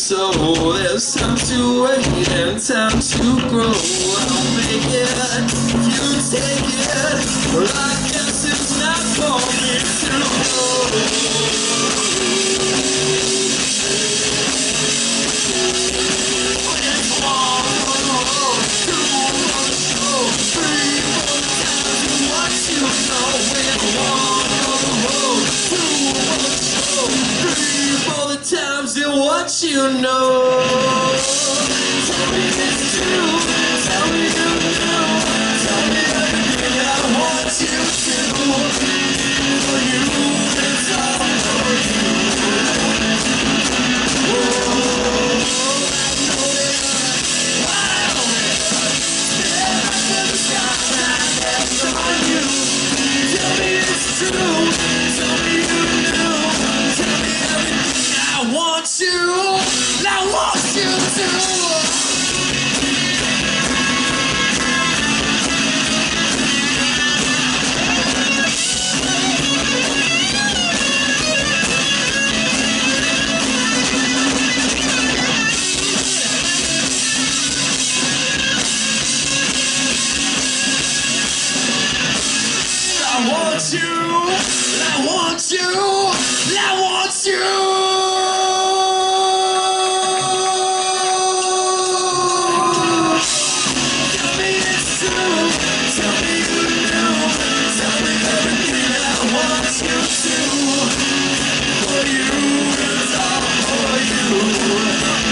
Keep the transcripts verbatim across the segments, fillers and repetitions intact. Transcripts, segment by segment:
So there's time to wait and time to grow. I'll make it, you take it. Well, I guess it's not for me to go. It's one on the road, two on the show, three for the times and what you know. It's one on the road, two on the show, three for the times and what you know. Tell me it's true, tell me you know, tell me everything I want you to. For you, it's all for you. Oh, I know it, I know it. Step back to the sky, that's on you. Tell me it's true, tell me you know, tell me everything I want you, I want you to. I want you, I want you, I want you. Tell me it's true, tell me you know, tell me everything I want you to. For you, it's all for you.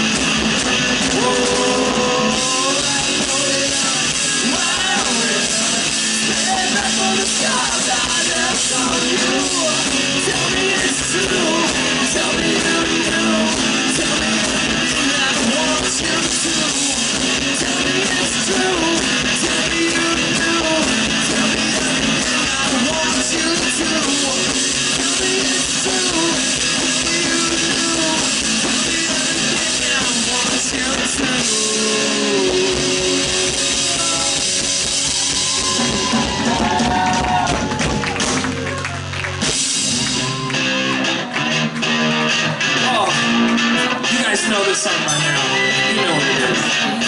Oh, I know it, I know it. Stay back on the skies, I left on you. Tell me it's true, tell me you know, tell me everything I want you to. Tell me it's true, tell me you know, tell me everything I want you to. Tell me it's true, tell me you know, tell me everything I want you to. You guys know this song by now. You know what it is.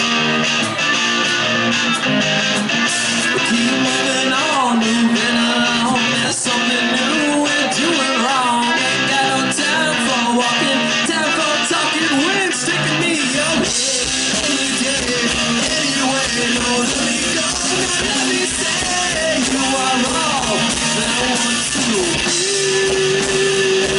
We keep moving on, moving along. There's something new we're doing wrong. Ain't got no time for walking, time for talking. Wind sticking me away. Any day, anyway. No, let me go. Let me say you are wrong. And I want to be.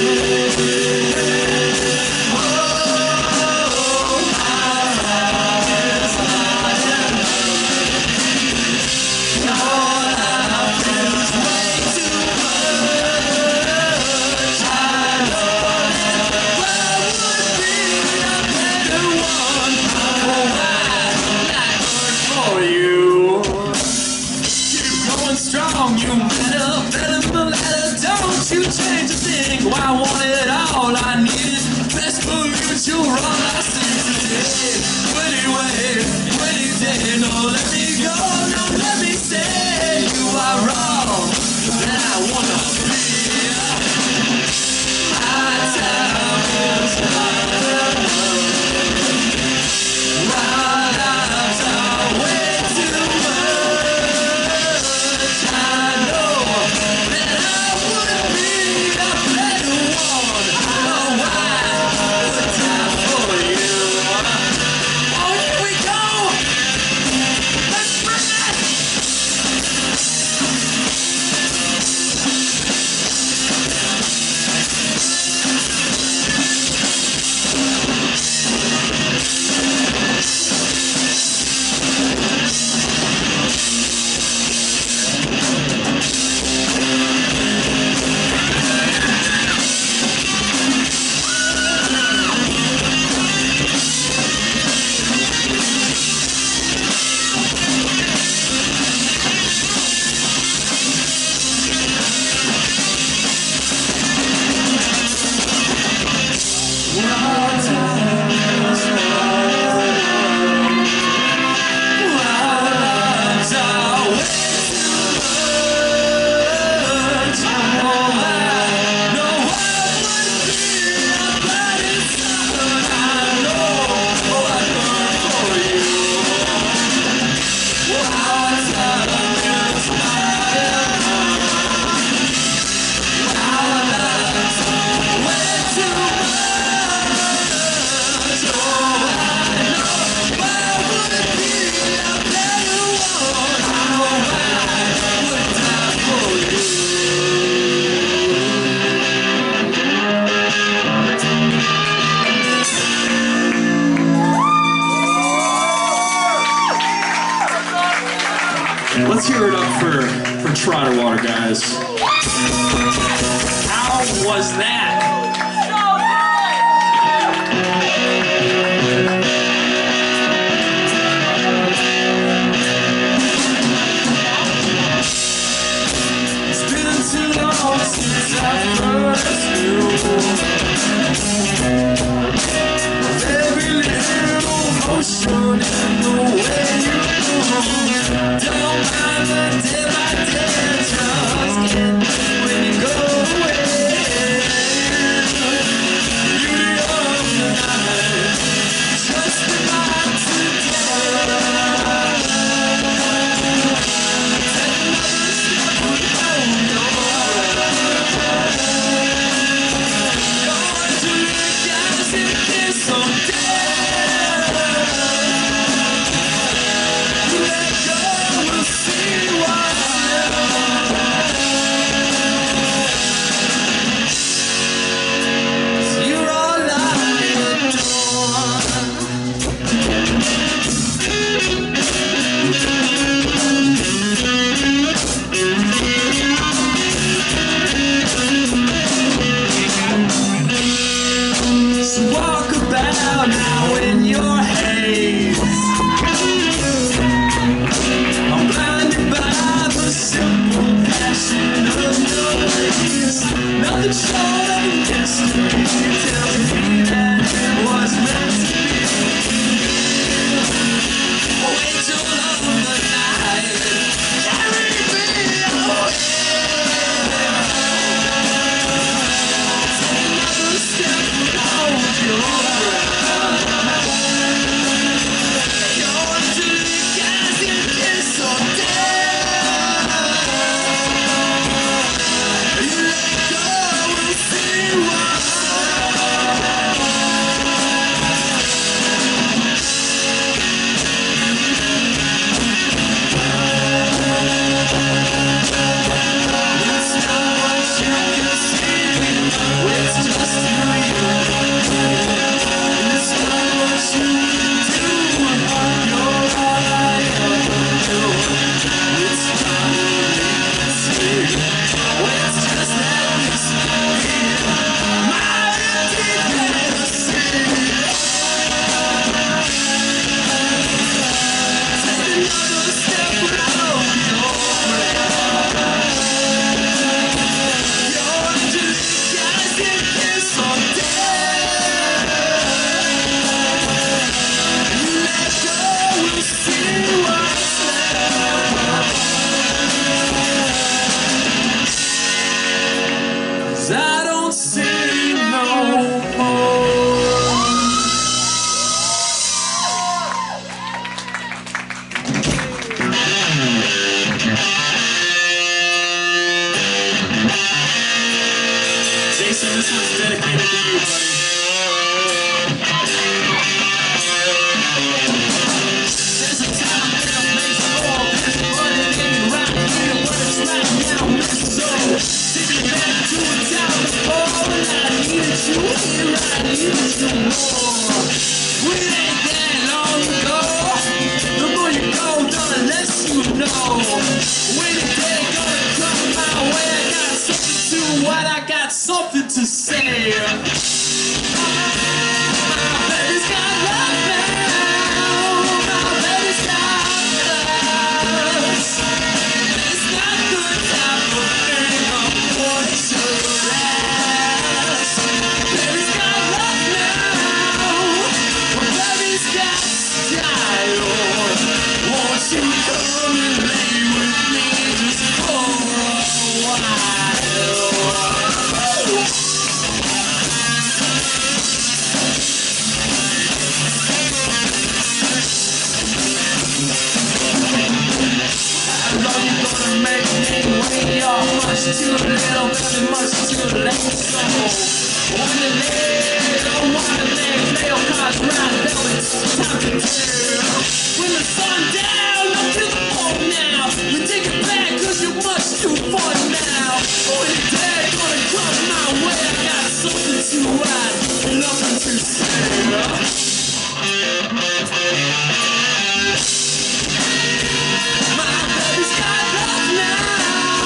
Strong, you better, better the ladder. Don't you change a thing. I want it all. I need it. Best for you to run. I see today. Anyway, any day. No, let me go. No, let me say you are wrong. And I wanna be. My time is not enough. My lives are way too much. Let's bring that Trotter Water, guys. How was that? It's been too long since I first knew every little motion in the way you move. Don't mind the day by day, just get when you go away. Beauty of the night, just about together. Walk about now in your haze. I'm blinded by the simple passion of your ways. Nothing short of history tells me that it was meant to be. Wait till love of the night, carry me away. Take another step, hold your breath. You're to the gas and kiss or death. You let go, we'll see what's it's not what you can see, it's just who you are. It's not what you can do, you're all I ever knew. It's not what you can see, it's just that mystery. My empty fantasy. Take another step without your breath. You're to the skies and kiss or death. You let go, we'll see what's left. 'Cause I don't see no more. Jason, this one's dedicated to you, buddy. There's a time that makes all this, but it ain't right here, but it's right now, Miss Soul. Take me back to a time before when I needed you here, I needed you more. We ain't that long ago. The more you go, the less you know. When the day gonna come my way, I got something to what I got something to say. My baby's got love now. My baby's got love. It's not the type of thing I'm going to last. Baby's got love now. My baby's got style. Won't you come and lay with me just for a while? How long you gonna make me wait? You're much too little, very much too late. So one leg, oh one leg, play your cards right, now it's time to kill. When the sun down, I'm to the phone now. We take it back, cause you're much too far now. When the day gonna come my way, I got something to add, nothing to say. My baby's got love now.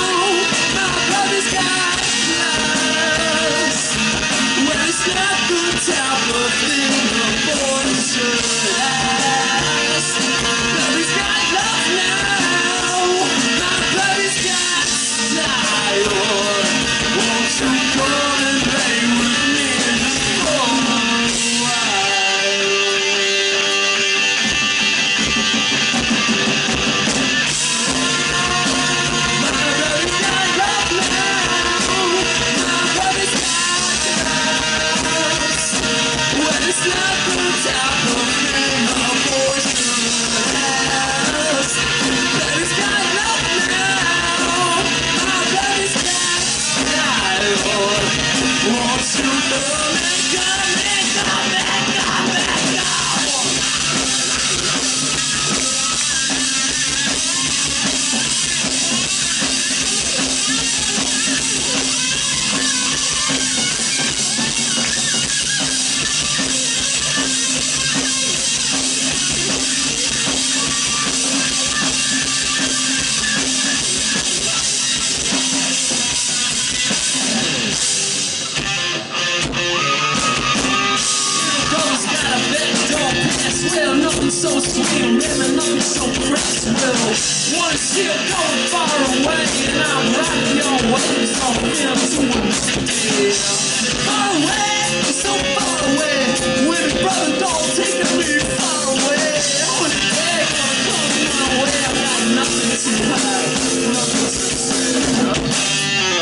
swing, living up in some Craftsville. Wanna see it going far away, and I'm right your waves on into a far away, so far away. With a brother don't take me far away. I wanna take come my way. I got nothing to hide, nothing to say.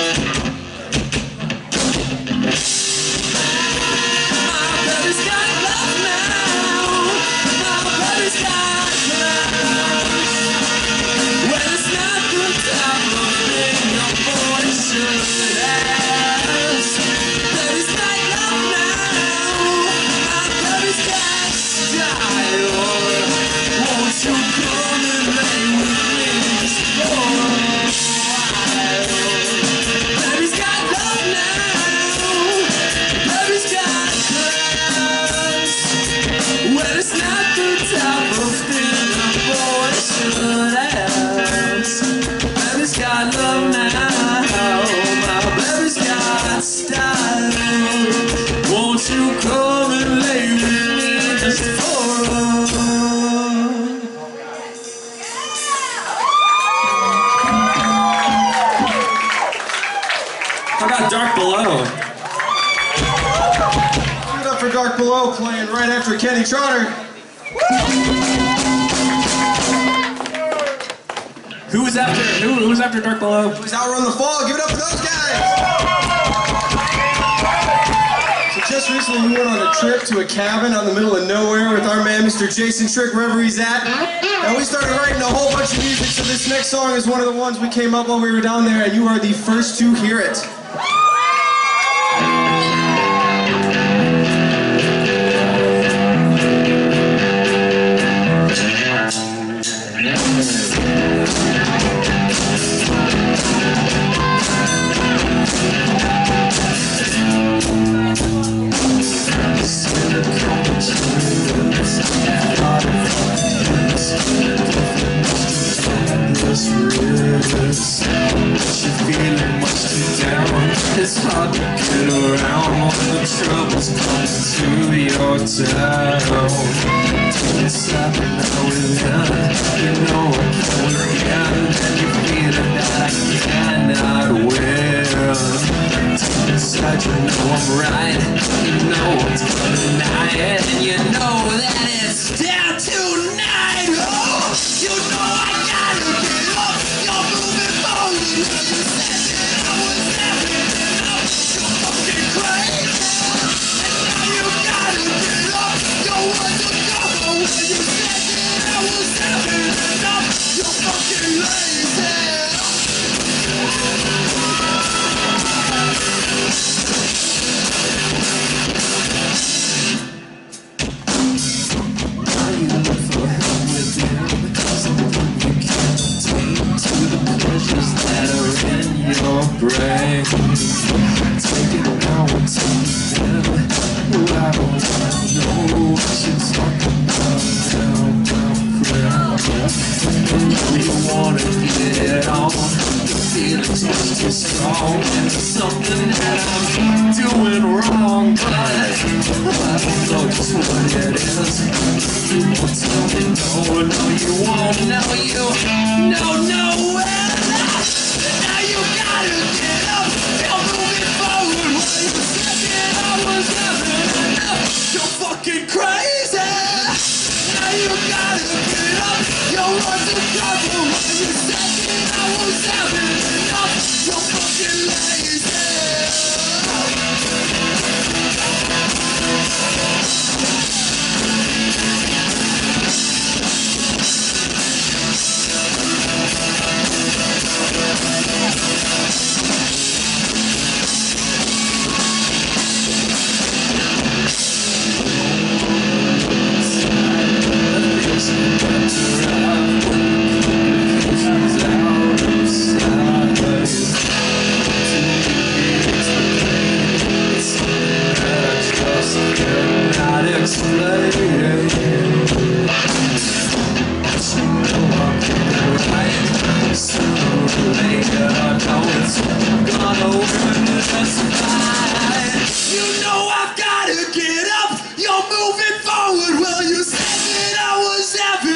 How about Dark Below? Give it up for Dark Below, playing right after Kenny Trotter. Who was after? Who, who was after Dark Below? Who's Outrun the Fall? Give it up for those guys. So just recently, we went on a trip to a cabin out in the middle of nowhere with our man, Mister Jason Trick, wherever he's at. And we started writing a whole bunch of music. So this next song is one of the ones we came up while we were down there, and you are the first to hear it. It's hard to get around when the trouble's coming to your town. It's happening now with you. You know I can't again, and you feel that I cannot win. Inside you know I'm right, you know I'm tonight, and you know that it's down tonight. Oh, you know I gotta get up. You're moving forward. You said that I was having. Brain. Take it now and take it in. I don't know what you're talking about now, my friend. I know you wanna get it on. The feeling's much too strong, and it's something that I'm doing wrong, but I don't know just what it is. You won't tell me no, no you won't, no you, no, no way. Now you gotta get up, you're moving forward. When you said that I was having enough, you're fucking crazy. Now you gotta get up, you're under cover. When you said that I was having enough, you're fucking lazy. Moving forward, well, you said that I was having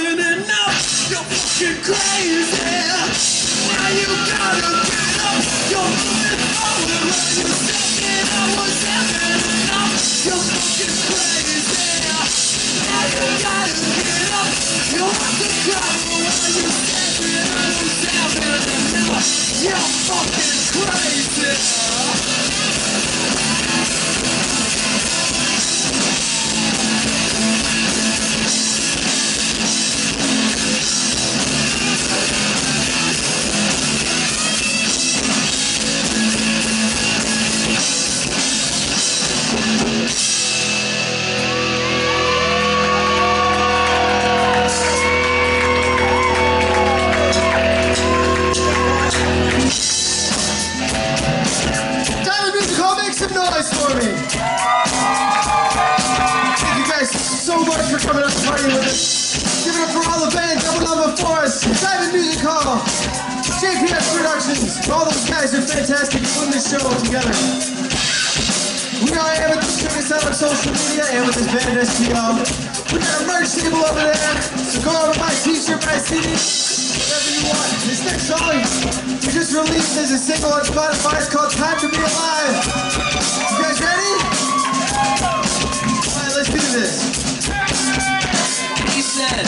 All those guys are fantastic putting this show together. We are Amethyst. Check us out on social media, Amethyst Band S T L. We got a merch table over there, so go over buy a t-shirt, buy a C D, whatever you want. This next song we just released as a single on Spotify. It's called Time to Be Alive. You guys ready? All right, let's do this. He said.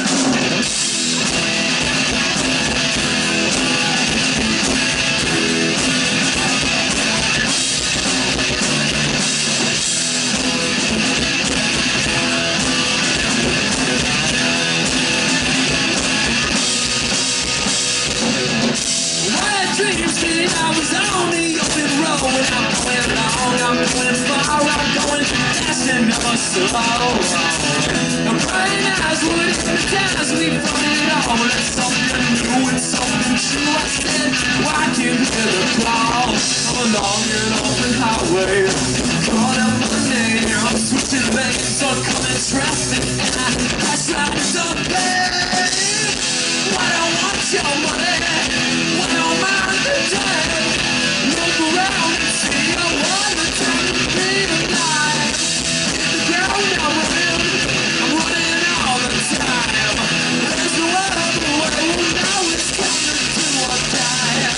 Dreams that I was on the open road. When I'm going long, I'm going far, I'm going fast and never slow. I'm crying eyes would hypnotize me from it all. It's something new and something true. I said, why can't hear the call? I'm along an open highway, caught up my name. I'm switching lanes, oncoming traffic, and I crash right into the bed. Why don't want your money? Why don't mind the time? Look around and see I want the time to be alive. Hit the ground, I'm running, I'm running all the time. There's no other way, now it's time to do or die.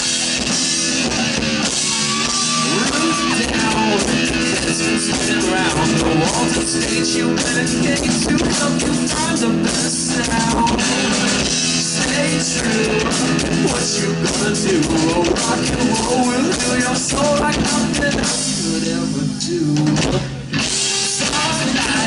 Roof down, heads spin around the walls of stage. You medicate to help you find the best sound. Stay true, what you gonna do? Oh, rock and roll will heal your soul like nothing else could ever do. Starlight, my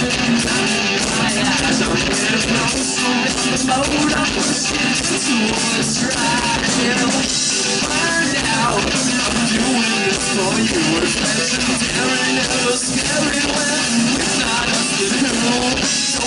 eyes are getting close, so it's the mode I'm pushing towards trial. Find out, I'm doing this for you. It's legendary, never scary when it's not us to do. So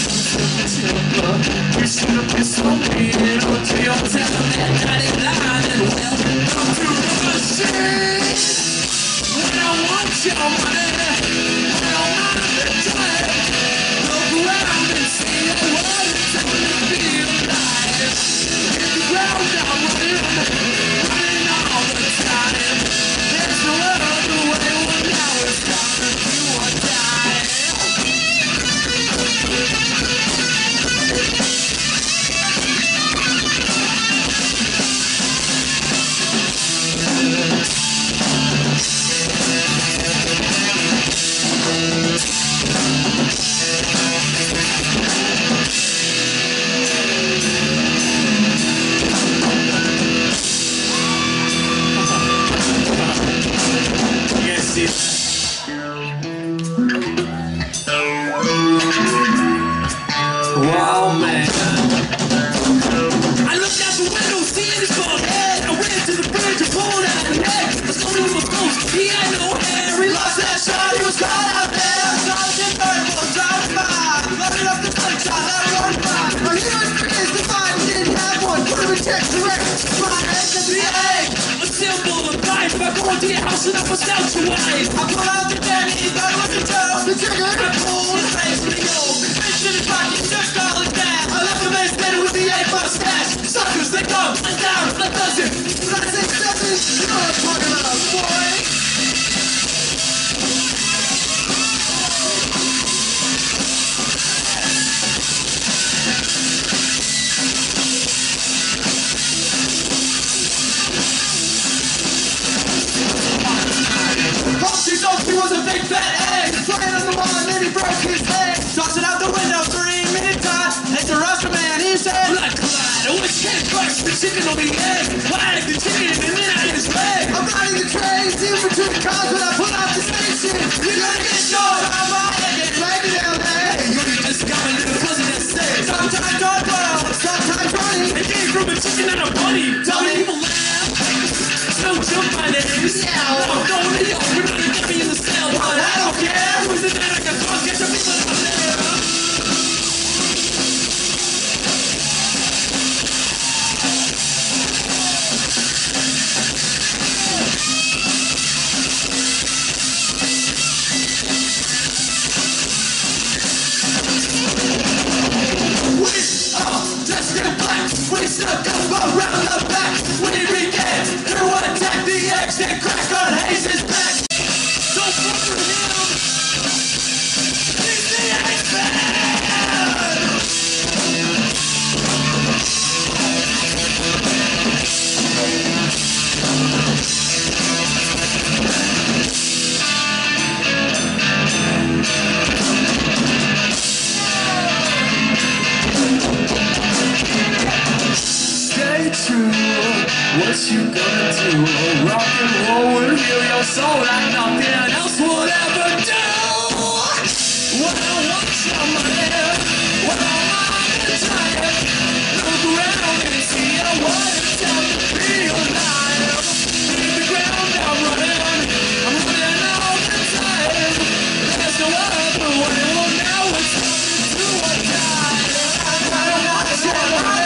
you should have been so mean. Go to your town that night and line and well, come to the street. When I want your money, when I want the time, look around and see what it's like to be alive. Hit the ground, I'm running, running all the time. There's no other way, well now it's time to do or die. Wow, man. I looked out the window, seeing his bald head. I ran to the bridge and pulled out an egg. I saw him with my clothes, he had no hair. He lost that shot, he was caught out there. Sergeant Burble driving by, loaded up the gunshot, let it run by. My hero's is defined, he didn't have one. Put him in check, direct, my head to the egg. A symbol of life, I go into your house and I bust out your wife. I pull out the daddy, he thought it was a joke. The trigger, I pulled his face with the yoke. Fish in his pocket, just all his dad. I left the man standing with the eight mustache. Suckers, they come, and down, a dozen. When I say seven, you know what I'm talking about, boy. Humpty Dumpty was a big fat egg, flying on the wall and then he broke his leg. Tossed it out the window, three minute time. It's a Rasta man, he said, blood clot, oh it's came first, the chicken on the egg. Well, I ate the chicken and then I ate his leg. I'm riding the train, in between the cars when I pull out the station. You're gonna get short on my head, get dragged down there. Hey, you just got a little cousin that said, sometimes don't blow, sometimes running. It came from a chicken and a bunny. Tell me people laugh. No jump my name. Yeah, I'm going to York. We're gonna get me in the cell, but I don't care. Who's the man I can talk? Get your people out there. Rock and roll will heal your soul like nothing else would ever do. When I watch your money, when I'm on the time, look around and see what it's time to be alive. Leave the ground, I'm running, I'm running all the time. There's no other way, well now it's time to do or die. I gotta watch your money.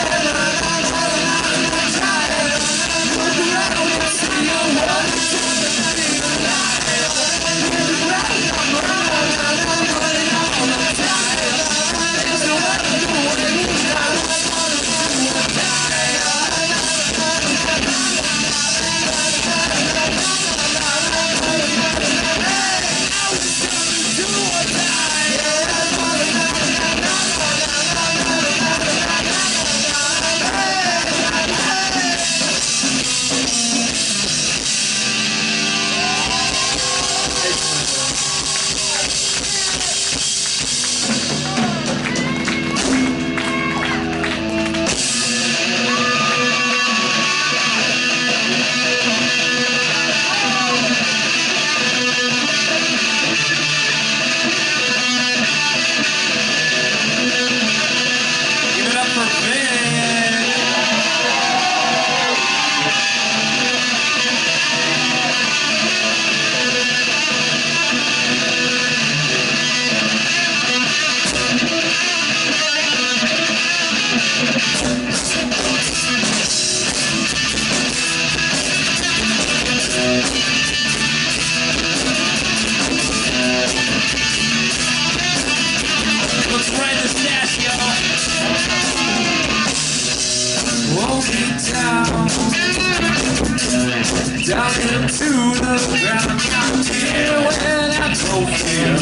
Down into the ground, I'm here when I don't feel.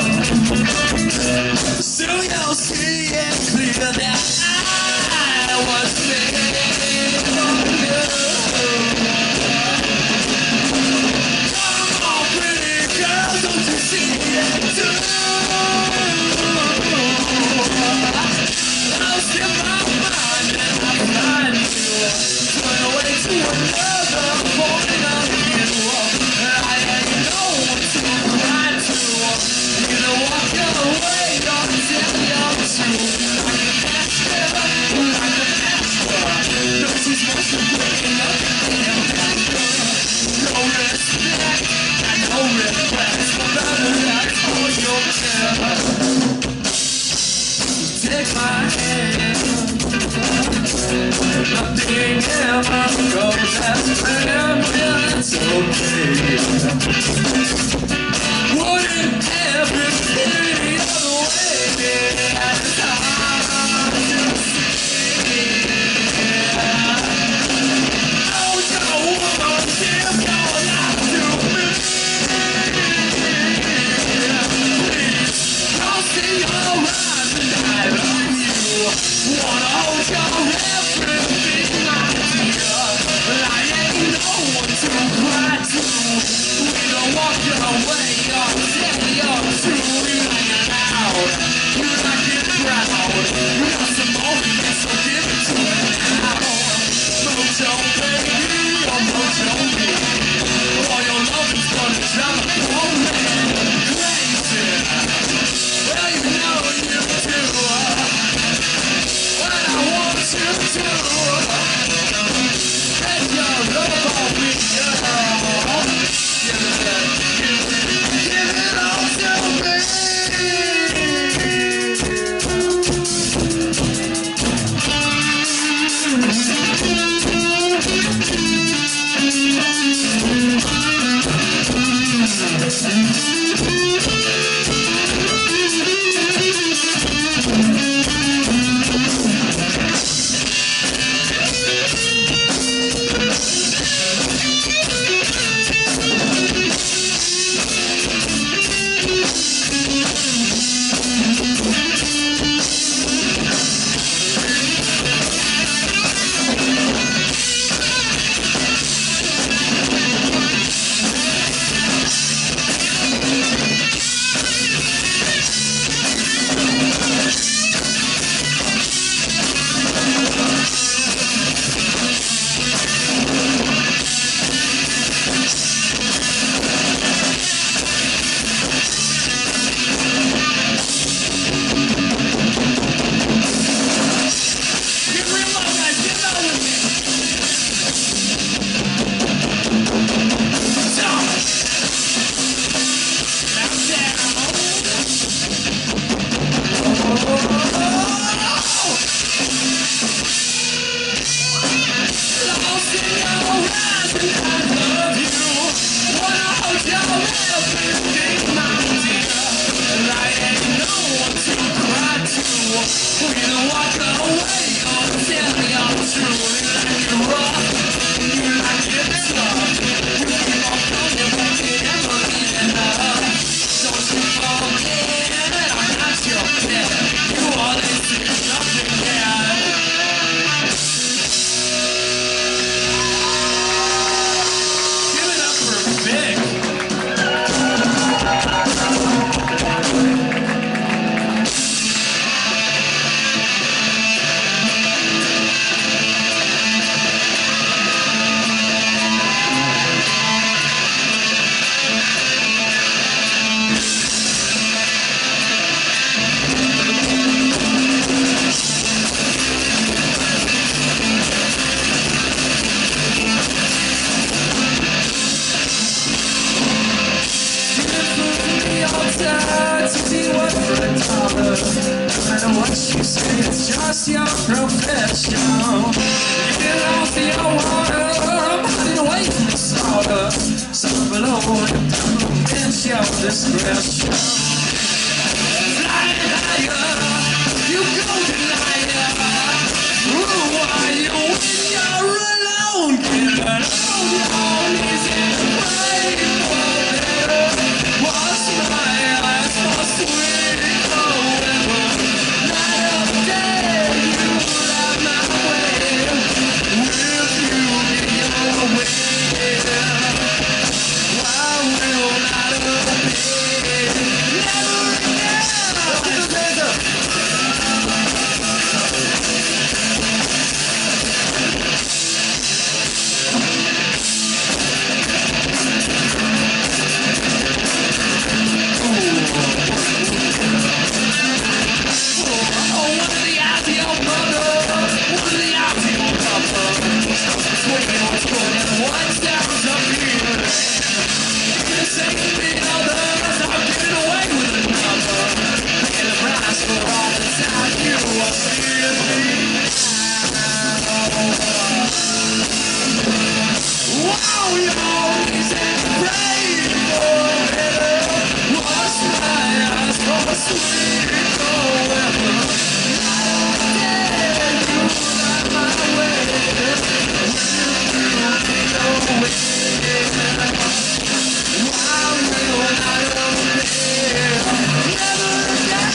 Soon you'll see it clear that I was made for you. Come on, pretty girl, don't you see it too? Lost in my mind and I find you. Turn away to another point. Take my hand, nothing ever goes as planned, well it's okay. Wouldn't have it any other way at the time to see. Oh, no woman, give your life to me. Please, don't see your eyes and I love you. Wanna hold your everything, my dear. But I ain't no one to cry to. We don't walk your way, or tell your truth. You like it loud, you like it proud. You got some more, so give it to me now. Mojo baby, or Mojo me. All your love is gonna drive a poor man crazy. Well, you know you do what I want you to. Let your love on me, girl. Give it, give it, give it all to me. No matter what you say, it's just your profession. You belong to your water, I'm hiding away from the slaughter. Some below and down, it's your discretion. Flying higher, you go denier. Who are you when you're alone? Get alone, alone, easy, right for better. Wash my eyes for sweet forever. Night of day, you light my way. With you in your way, I will not obey. Never again. Let's get those hands up. Wow, you always pray for better. Wash my eyes for sweet forever. Night or day, you light my way. Will you be your way? Wow, you are not obey. Never again.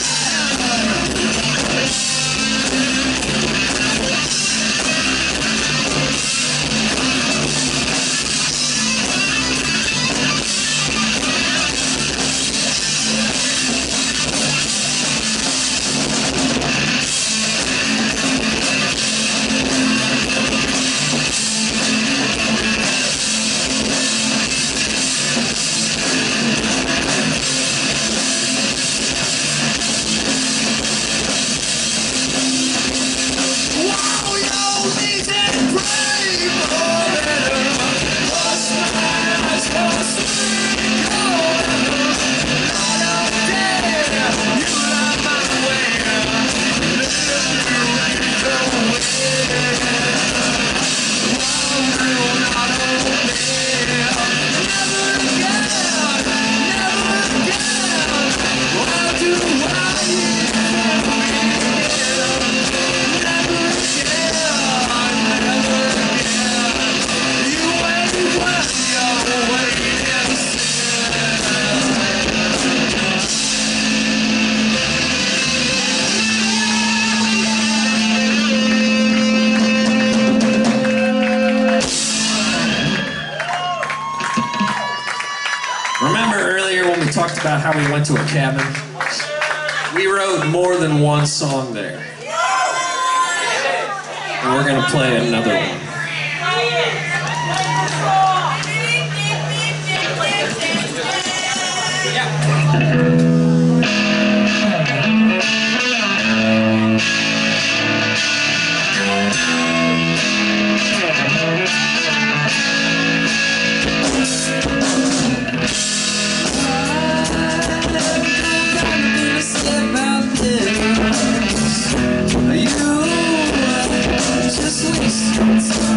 Remember earlier when we talked about how we went to a cabin? We wrote more than one song there. And we're going to play another one. You just waste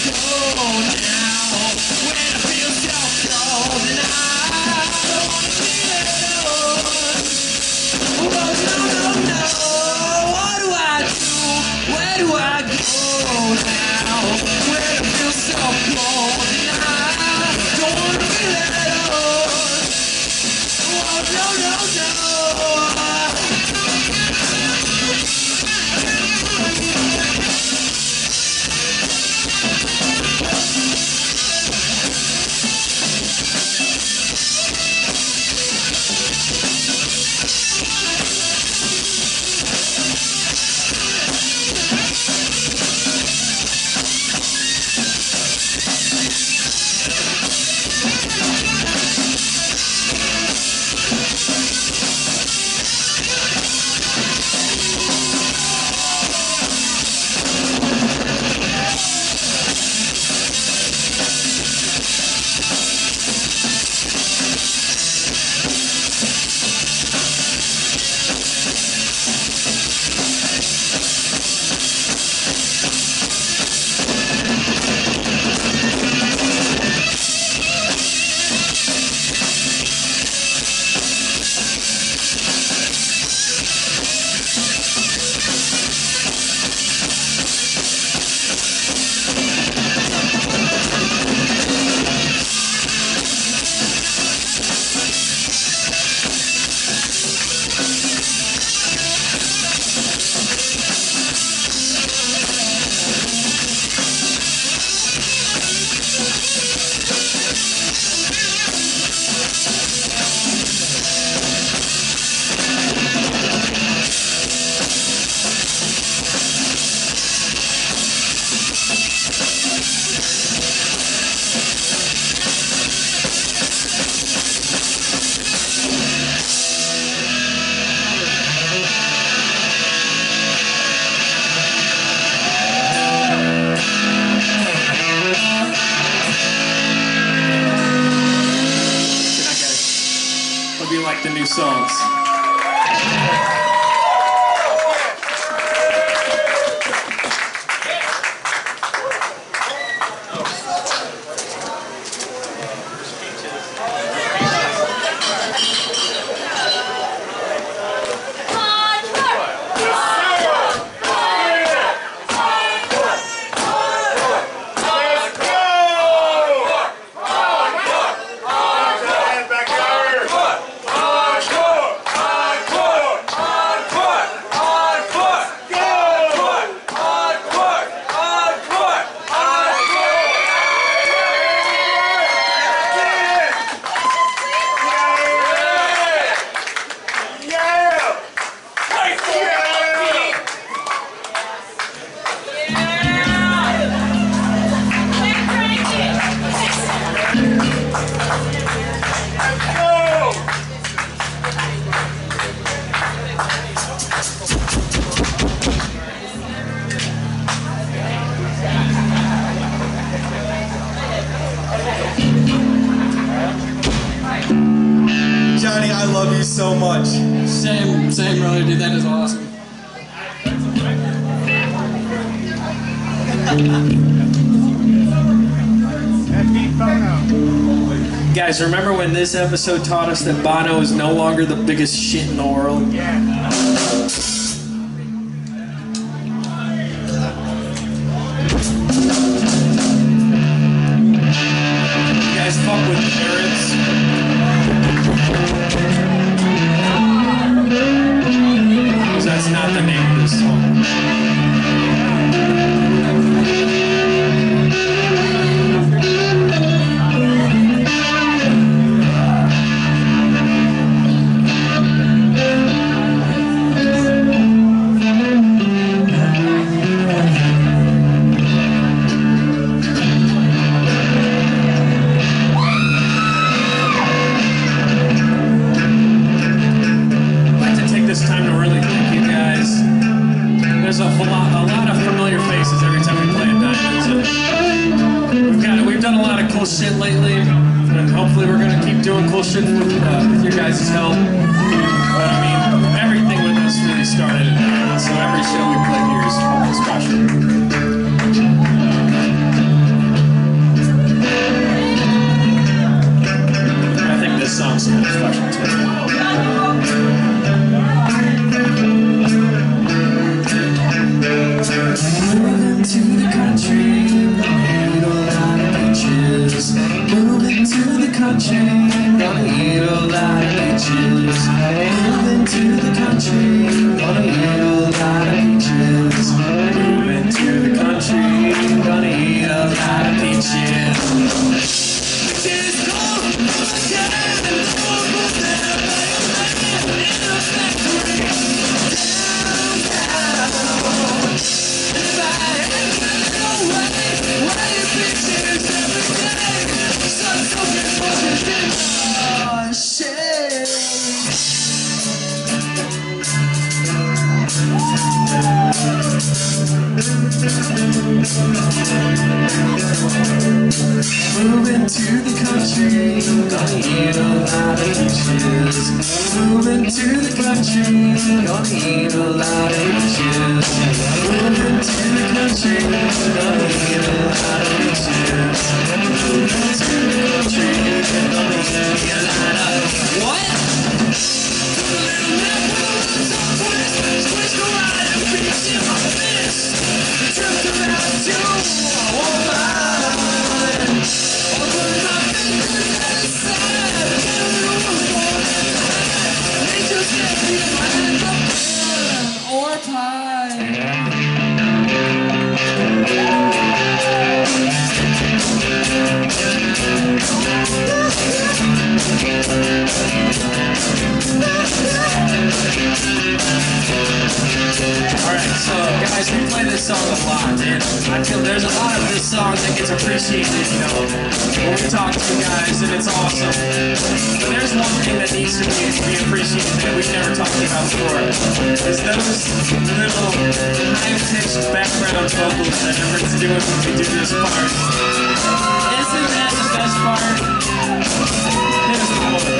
Like the new songs. Johnny, I love you so much. Same, same, brother, dude. That is awesome. Guys, remember when this episode taught us that Bono is no longer the biggest shit in the world? Yeah. You guys fuck with parents? Because that's not the name of this song. There's a lot, a lot of familiar faces every time we play at Diamonds. And we've got, we've done a lot of cool shit lately, and hopefully we're gonna keep doing cool shit with, uh, with your guys' help. But I mean, everything with us really started at Diamonds, so every show we play here is special. to the country, gonna eat a lot of peaches. Moving to the country, gonna eat a lot of peaches. Moving to the country, gonna eat a lot of peaches. Peaches cold, again, and no one was there by a man in a factory downtown. And if I had been away, why you peaches every day? Sun soaking bushes in the shade. Moving to the country, gonna eat a lot of peaches. Moving to the country, gonna eat a lot of peaches. Moving to the country, gonna eat a lot of peaches. Moving to the country, gonna eat a lot of what? Took a little nap with a little twist, switched around and peach in my fist. Tripped around to a woman. Opened my fingers and said, they just left me in my hands up pen or pie. Alright, so guys, we play this song a lot, and I feel there's a lot of this song that gets appreciated, you know, when we talk to you guys, and it's awesome. But there's one thing that needs to be, be appreciated that we've never talked about before, is those little high-pitched background vocals that Everett's doing when we do this part. Isn't that the best part? Hit us with one.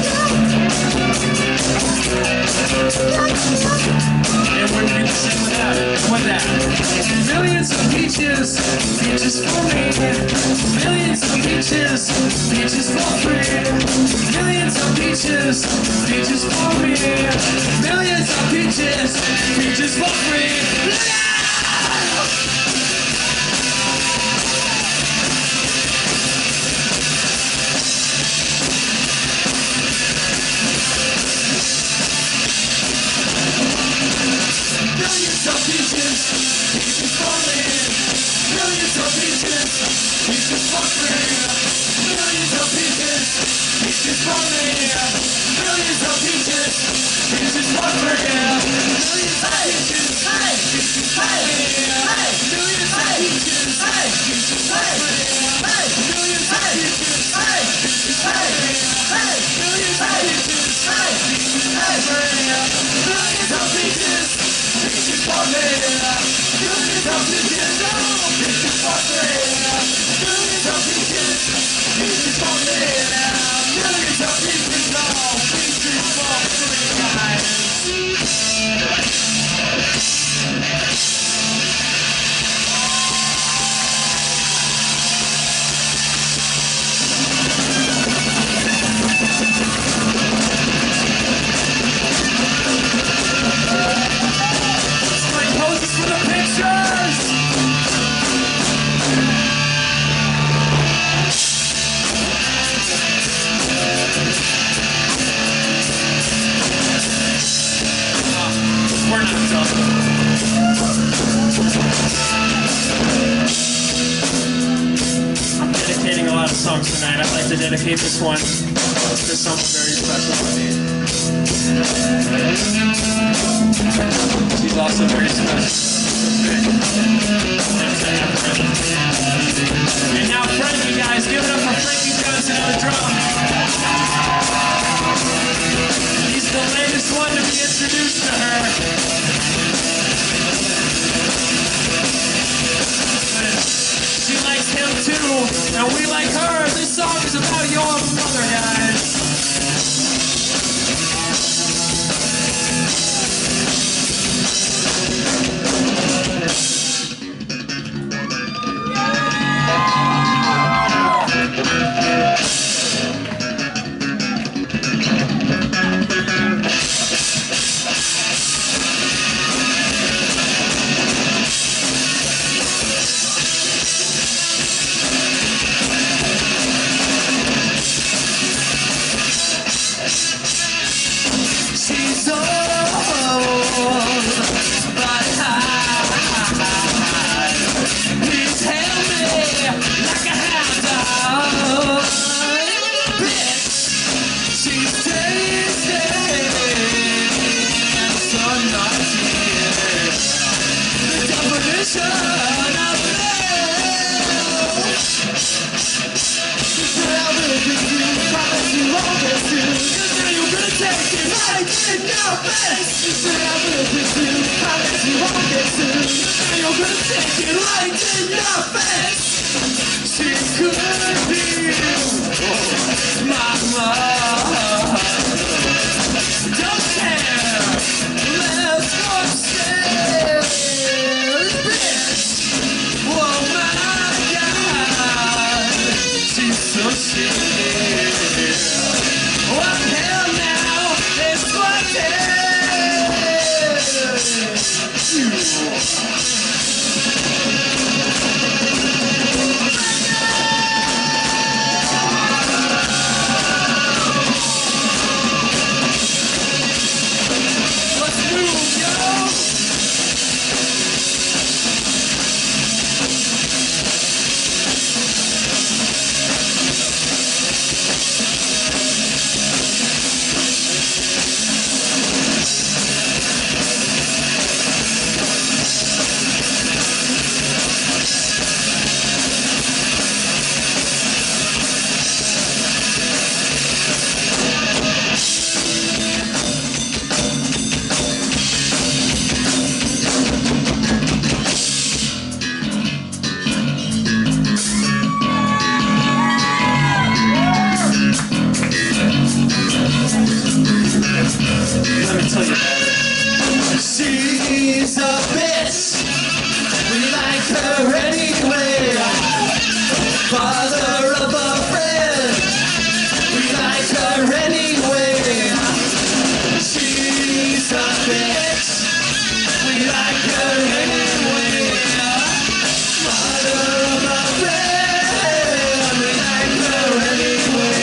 And we're going to sing with that. With that. Millions of peaches, peaches for me. Millions of peaches, peaches for free. Millions of peaches, peaches for me. Millions of peaches, peaches for free. Millions of peaches, peaches for me. Millions of peaches, peaches for free. Millions of peaches, peaches for me. Millions of peaches, peaches for free. Millions of peaches, peaches for me. Millions of peaches, peaches for free. Millions of peaches, peaches for me. Millions of peaches, peaches for free. Millions of peaches. Peaches for me, millions of peaches, peaches for free. Millions of peaches, peaches for me, millions of peaches, no, peaches for free, guys. Poses for the pictures! Oh, we're not done. I'm dedicating a lot of songs tonight. I'd like to dedicate this one to someone very special to me. She's also very special. And now Frankie, guys, give it up for Frankie Johnson on the drum. He's the latest one to be introduced to her. She likes him too, and we like her. This song is about your mother, guys. take it right in your face. Said I will pursue, promise you won't get sued. Now you're gonna take it right in your face. She could be my mom. Don't care, let's go upstairs, bitch. Oh my God, she's so shitty. What hell now? It's what let's move, yo! Let me tell you about her. She's a bitch. We like her anyway. Father of a friend. We like her anyway. She's a bitch. We like her anyway. Father of a friend. We like her anyway.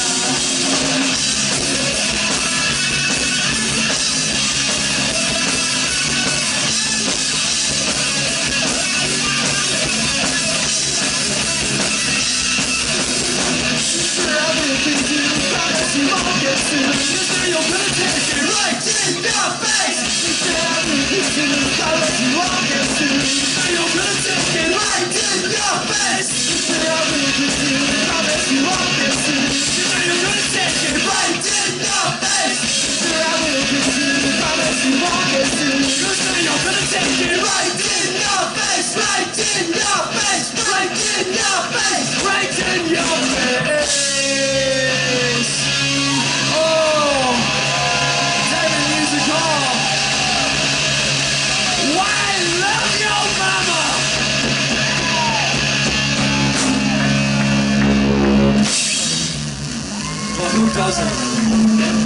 You won't get sued. You say you're gonna take it right in your face. You say I'm gonna get sued. Promise you won't get sued. You say you're gonna take it right in your face. You say I'm gonna get sued. Promise you won't get sued. You say you're gonna take it right in your face. You say I'm gonna get sued. Promise you won't get sued. You say you're gonna take it right in your face. Right in your face. Right in your face. Right in your face. Well, who doesn't?